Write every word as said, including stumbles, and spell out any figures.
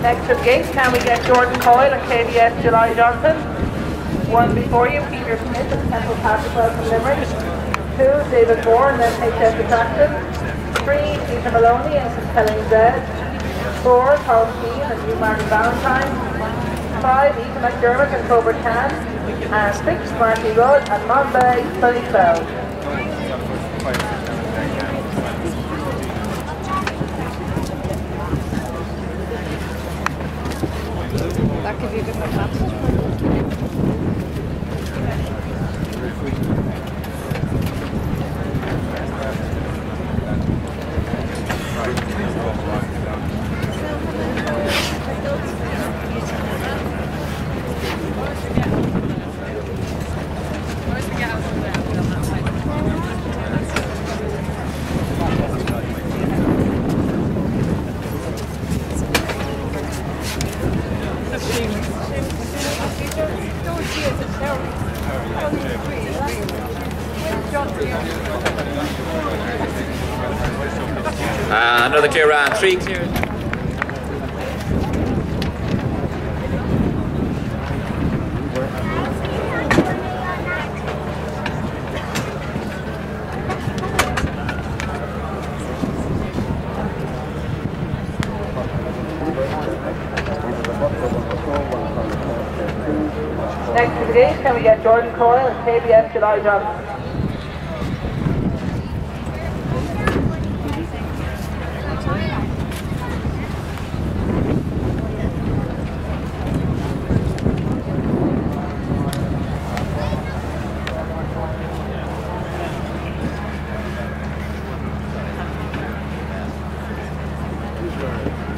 Next to the gate, can we get Jordan Coyle and K B S July Johnson? One before you, Peter Smith and Temple Patrick from Limerick. Two, David Moore and then H S Attraction. Three, Peter Maloney and Saint Helens Zed. Four, Carl Keane and Hugh Martin Valentine. Five, Ethan McDermott and Cobra Can. And six, Marty Rudd and Monbay Sunny Spell. That could be a good one. Uh, another clear round, three clear. Next to the gate, can we get Jordan Coyle and K B S July Johnson? Sure.